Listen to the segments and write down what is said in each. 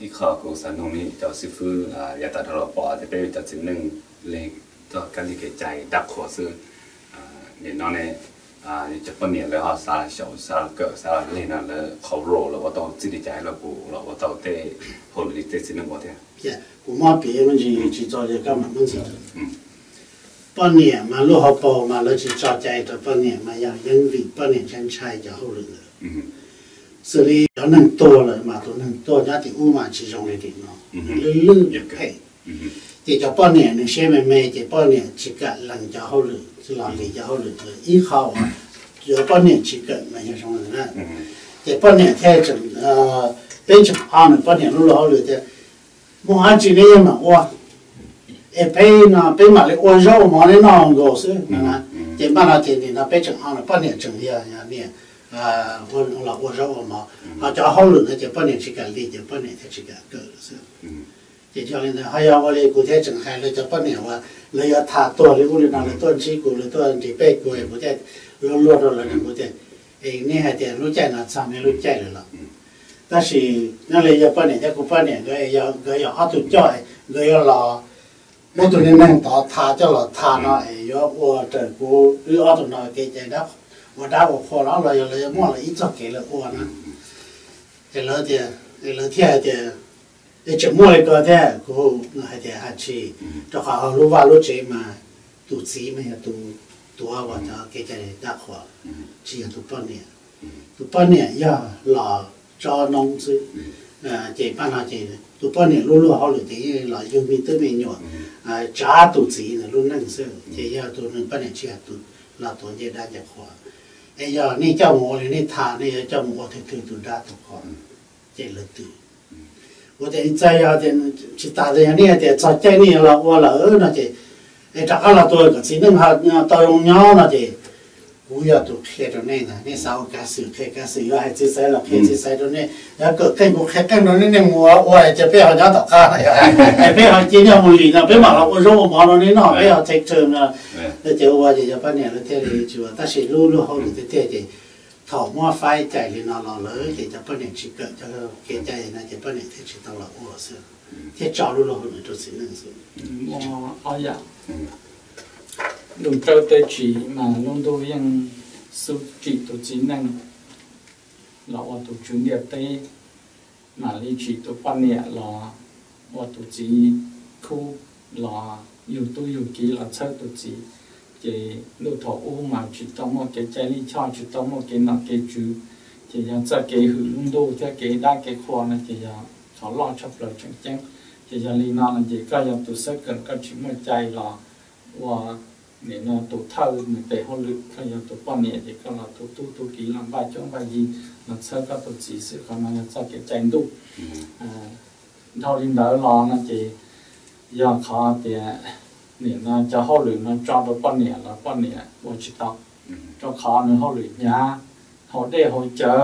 อีกข้อกูสันตรงนี้จะซื้อฟื้นยาตัดทรปอจะไปจัดสิ่งหนึ่งเลยต่อการที่เกิดใจดักขวซื้อเนี่ยน้องเนี่ยจะเปลี่ยนเลยฮะสารเฉาสารเกิดสารเล่นนั่นเลยเขาโรแล้วว่าต้องจิตใจเรากูเราว่าต้องเตะพลเตะสิ่งหนึ่งหมดเลยกูมาเปลี่ยนมันจะ做这干嘛มันสิ半年嘛路好包嘛了去找ใจตัว半年嘛要因为半年先拆就好了所以要能多了嘛都能多家的五嘛其中的点咯ลื่น配这叫半年呢前面没这半年去干人家好了是哪里家好了一好啊要半年去干嘛像什么呢这半年太整变成啊呢半年路好了的我还记得嘛哇ไปนะไปมาเลยวันเช้ามาเนี่ยน้องก็ซื้อนะเจ้าบ้านเราเที่ยงนะไปจังหัน半年整เนี่ยวันเราวันเช้ามาจะ好了那就半年去干理就半年才去干够了是这叫呢还要我嘞古天整海了就半年话了要他多了我嘞那了多几个了多几百个也不得落到了不得你还得路在那上面路在了但是那里要半年再过半年要好多叫要老我ตัวนี้นั่งต่อท่าเจ้าหล่อท่าเนาะยอว่าแต่กูหรือเอาตัวน้อยเกใจดับว่าดาวพอแล้วเลยมั่วเลยอีจักเกลืออ้วนนะแต่เราเที่ยจะมั่วเลยก็ได้กูให้เดี๋ยวให้ชีจะขอรู้ว่ารู้ใจมาตัวสีมันตัวว่าจะเกใจดับหัวชีตัวป้อนเนี่ยย่าหล่อจอนงซื้อเจ็บปัญหาเจ็บตัวป้อนเนี่ยรู้เขาหรือที่หล่อยังมีตัวเมียจ้าตัวสีเนี่ยรุ่นนั่งเสือเจ้าตัวนึงป้าเนี่ยเชื่อตัวเราตัวเจ้าได้จากขวาไอ้ยานี่เจ้าหมูเลยนี่ทานี่เจ้าหมูถือตัวได้ตัวขวาเจ้าเลยตื่นว่าแต่ใจยาเจ้าจิตตาเจ้าเนี่ยเจ้าใจนี่เราว่าเรานะเจ้าไอ้จากเราตัวก็สีนึงหาตัวยงเงานะเจ้ากูอยากตัวเพื่อนนี่นะนี่สาวกาสือเพื่อนกาสือให้จีใส่ละเพื่อนจีใส่ตัวนี้แล้วก็เก่งกูแค่เก่งตัวนี้เนี่ยมัวว่าจะไปหาเจ้าต่อข้าเลยไปหาจีเนี่ยมันลีนะไปมาเราก็รู้ว่าเราเนี่ยเนาะไปหาเทคเทอร์นะแล้วเจ้าว่าจะป้าเนี่ยเราเท่เลยจัวแต่สิรู้เขาหรือเท่จะถอดมัวไฟใจเลยเนาะเราเลยจะป้าเนี่ยชิเกิดจะเกใจนะจะป้าเนี่ยเท่ชิตเราอ้วเสือเท่จ่อรู้เราหรือตัวสิ่งนั้นสิมัวเอาอย่างลุงเจ้าเตจีมาลุงดูยังสุจิตัวจีนังเราว่าตัวจุนเดียเตมาลีจีตัวปันเนี่ยเราว่าตัวจีคู่เราอยู่กี่เราเช่าตัวจีเจลูกถออู้มาจุดต้องมอเกใจลีชอบจุดต้องมอเกนอกเกจูเจยังจะเกหือลุงดูจะเกได้เกควรนะเจยังเขาล่อชอบเลยจังเจยังลีนอนเจก็ยังตัวเสกก็ชิมใจเราว่าเนี่ยนะตัวเท่าเหมือนแต่เขาลึกเขาอย่างตัวป้อนเนี่ยเด็กก็เราตัวกี่ลำบากจ้องไปยีมันเชื่อก็ตัวจีสื่อเขามาจะเก็บใจดุเท่าลินเดอร์รอนะจีย่อคอเตียเนี่ยนะจะเขาหรือมันจอตัวป้อนเนี่ยแล้วป้อนเนี่ยวันชิตต์จะคอเนี่ยเขาหรือยาเขาได้เขาเจอ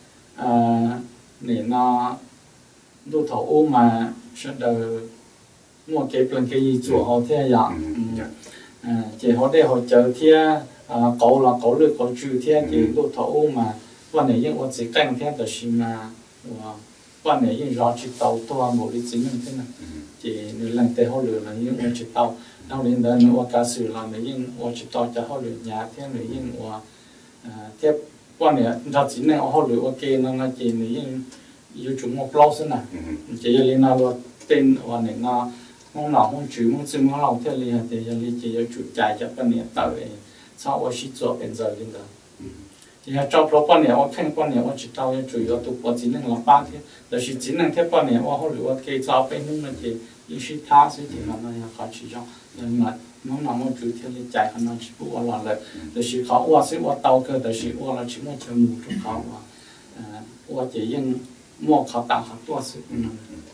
เนี่ยนะดูเขาอุ้มมาเชื่อเดอมัวเก็บเงินเกี่ยจั่วเขาเท่าอย่างchỉ họ đây họ chờ thia cậu là cậu được cậu chịu thia thì lúc thấu mà quan này những quan chỉ canh thia từ xin mà quan này những rõ chỉ tàu toa một lý chính thế này chỉ lần tới họ lừa là những quan chỉ tàu đâu đến đây nữa cả sự làm những quan chỉ tàu cho họ lừa nhà thia nữa những thia quan này rõ chính này họ lừa ok nó là chỉ những yêu chúng một lâu thế này chỉ lên nào tên quan này nó mong nào mong chủ mong xin mong lòng theo lý thì lý chỉ cho chủ trại cho con này tạo về sau ở sĩ做เป็นgiờ lên đó thì họ cho pro con này họ khen con này họ chỉ tạo cho chủ yếu tụ bỏ chỉ năng làm ba thếแต่是只能theo con này họ họ lựa cái tạo bênนู้นมันจะยิ่งสิท่าสิที่มันเนี่ยเขาchỉ cho nên mà mong nào mong chủ theo lý trạiเขาnói chỉพูดว่าเลยแต่是เขาว่าสิว่าเตาก็แต่是ว่าเราchỉมองเชิงหมู่ทุกเขาว่าว่าจะยิ่งมองเขาต่างเขาตัวสิ